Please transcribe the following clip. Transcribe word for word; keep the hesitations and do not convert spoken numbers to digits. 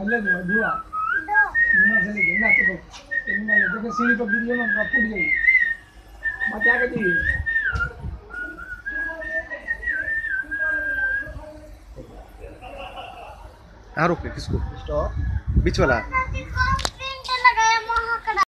ले लो दुआ नुना से ले ना तो नुना ले देखे सीढ़ी पर गिरियो ना फूट जाएगी बचा के दिए कहाँ रोक किसको स्टॉप बीच वाला